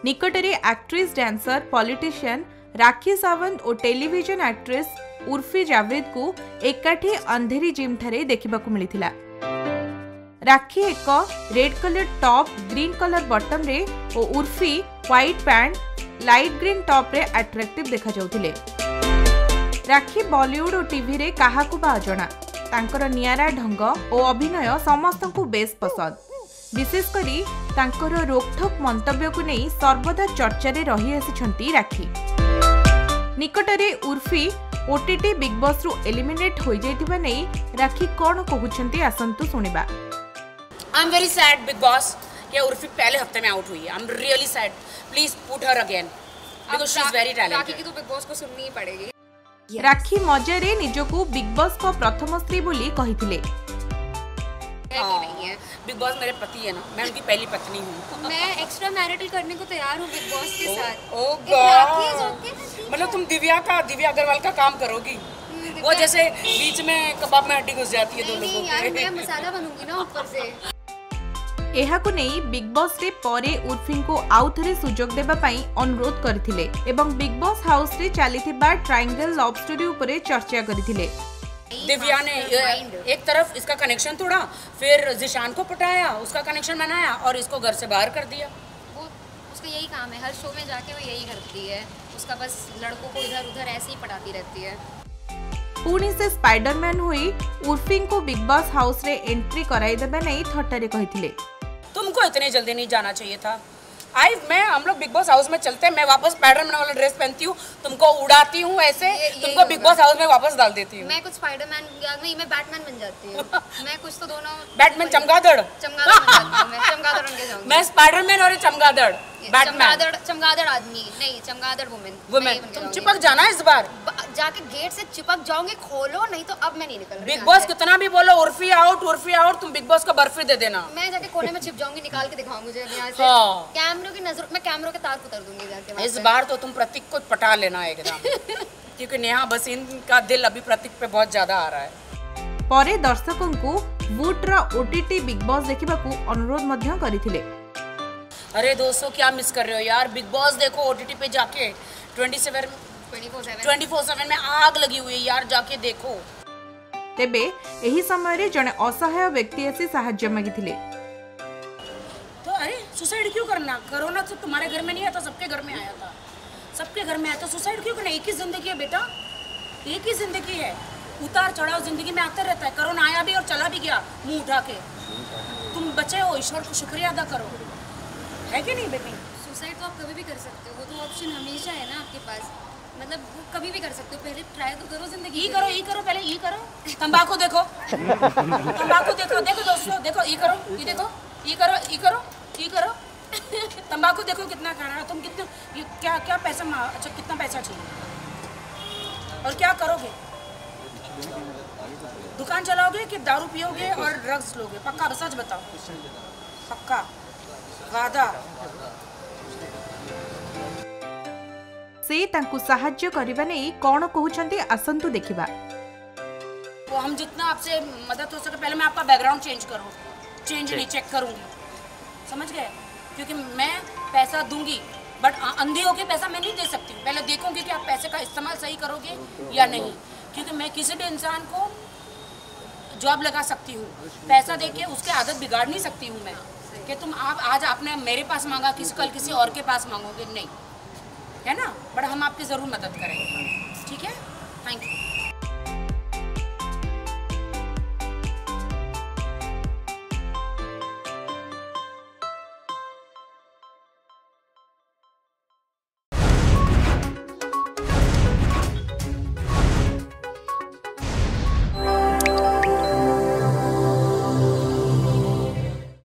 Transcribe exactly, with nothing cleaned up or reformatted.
निकटरे actress dancer politician Rakhi Sawant और television actress Urfi Javed को एकाठी अंधेरी gym ठारे देखिबाकू मिलिथिला। राखी एक red colour top green colour bottom रे और Urfi white pant light green top रे अट्रैक्टिव देखा जाउथिले। राखी बॉलीवुड और टीवी रे काहाकू बा अजणा, तांकर नियारा ढंग और अभिनय समस्तंकु बेस पसंद। विशेषकरी तांकर रोकठोक मंतव्य को नहीं सर्वदा चर्चा रे रही आसिछंती राखी। निकटरे उर्फी ओटीटी बिग बॉस रु एलिमिनेट हो जाइतिबा नै राखी कोन कहउछंती आसंतु सुनिबा। I am very sad Bigg Boss कि उर्फी पहले हफ्ते में आउट हुई है। I am really sad, please put her again because she is very talented. Rakhi की तो बिग बॉस को सुननी ही पड़ेगी। yes. राखी मजारे निजको बिग बॉस को प्रथम स्त्री बोली कहिथिले। हाँ। नहीं है बिग बॉस मेरे पति है ना, मैं उनकी पहली पत्नी हूँ। मैं एक्स्ट्रा मैरिटल करने को तैयार हूँ बिग बॉस के साथ। ओ गॉड, मतलब तुम दिव्या का दिव्या अग्रवाल का काम करोगी? वो जैसे बीच में कबाब में हड्डी घुस जाती है दो लोगों की। मैं मसाला बनूंगी ना ऊपर से। एहाकु नहीं बिग बॉस रे परे उर्फी को आउ थरे सुजोग देबा पई अनुरोध करथिले एवं बिग बॉस हाउस रे चलीथिबा ट्रायंगल लव स्टोरी ऊपर चर्चा करथिले। दिव्या ने एक तरफ इसका कनेक्शन तोड़ा, फिर जिशान को पटाया, उसका कनेक्शन बनाया और इसको घर से बाहर कर दिया। वो उसका यही काम है, हर शो में जाके वो यही करती है। उसका बस लड़कों को इधर उधर ऐसे ही पटाती रहती है। पुणी से स्पाइडरमैन हुई उर्फी को बिग बॉस हाउस रे एंट्री कराई देबे नहीं थट्टारे कहिथिले। तुमको इतने जल्दी नहीं जाना चाहिए था। आई मैं हम लोग बिग बॉस हाउस में चलते हैं, मैं वापस स्पाइडरमैन वाला ड्रेस पहनती हूँ, तुमको उड़ाती हूँ ऐसे, तुमको बिग बॉस हाउस में वापस डाल देती हूँ। मैं कुछ स्पाइडरमैन नहीं, मैं बैटमैन बन जाती हूँ। मैं कुछ तो दोनों बैटमैन चमगादड़ चमगादड़ बन जाती हूँ। मैं चमगादड़ बन के जाऊंगी। मैं स्पाइडरमैन और चमगादड़ चमगादड़ चमगादड़ आदमी नहीं, चमगादड़ वुमेन। वुमेन तुम चिपक जाना इस बार, जाके गेट से चिपक जाओगे, खोलो नहीं तो अब मैं नहीं निकल रही। बिग बॉस कितना भी बोलो उर्फी आउट उर्फी आउट, तुम बिग बॉस को बर्फी दे देना। मैं जाके कोने में छिप जाऊंगी, निकाल के दिखाओ मुझे यहाँ से। हाँ। कैमरों की नजर मैं कैमरों के तार उतार दूंगी जाके। इस बार तो तुम प्रतीक को पटा लेना एकदम क्योंकि नेहा भसीन का दिल अभी प्रतीक पे बहुत ज्यादा आ रहा है। परे दर्शकों को वुडरा ओटीटी बिग बॉस देखिबाकू अनुरोध मध्य करिथिले। अरे दोस्तों क्या मिस कर रहे हो यार, बिग बॉस देखो ओटीटी पे जाके। Twenty seven twenty four seven में आग लगी हुई है यार, जाके देखो। तेबे एही समय रे जने असहाय व्यक्ति ऐसी सहायता मांगिथिले। तो अरे सुसाइड क्यों करना? कोरोना तो तुम्हारे घर में नहीं आया था, सबके घर में आया था, सबके घर में आया था। सुसाइड क्यों करना? एक ही जिंदगी है बेटा, एक ही जिंदगी है। उतार चढ़ाव जिंदगी में आते रहता है। कोरोना आया भी और चला भी गया मुंह उठा के। तुम बचे हो, ईश्वर को शुक्रिया अदा करो, है कि नहीं बेबी? सुसाइड तो आप कभी भी कर सकते हो, वो तो ऑप्शन हमेशा है ना आपके पास। मतलब वो कभी भी कर सकते हो, पहले ट्राई तो करो जिंदगी। ये करो, ये करो, पहले ये करो। तंबाकू देखो, तंबाकू देखो, देखो दोस्तों देखो, ये करो, ये देखो, ये करो, ये करो, ये करो। तंबाकू देखो कितना खा रहा है तुम, कितना ये क्या क्या पैसा, अच्छा कितना पैसा चाहिए और क्या करोगे? दुकान चलाओगे कि दारू पियोगे और ड्रग्स लोगे? पक्का सच बताओ, पक्का वादा। से तांकु सहाय्य करिबा नै कोन कहउछंती आसंतु देखिबा। वो हम जितना आपसे मदद हो सके, पहले मैं आपका बैकग्राउंड चेंज करूँ, चेंज नहीं चेक करूँगी, समझ गए? क्योंकि मैं पैसा दूंगी बट अंधी होके पैसा मैं नहीं दे सकती। पहले देखूंगी कि आप पैसे का इस्तेमाल सही करोगे या नहीं, क्योंकि मैं किसी भी इंसान को जॉब लगा सकती हूँ, पैसा देके उसके आदत बिगाड़ नहीं सकती हूँ मैं कि तुम आप आज आपने मेरे पास मांगा, किसी कल किसी और के पास मांगोगे, नहीं, है ना? बट हम आपकी ज़रूर मदद करेंगे, ठीक है? Thank you.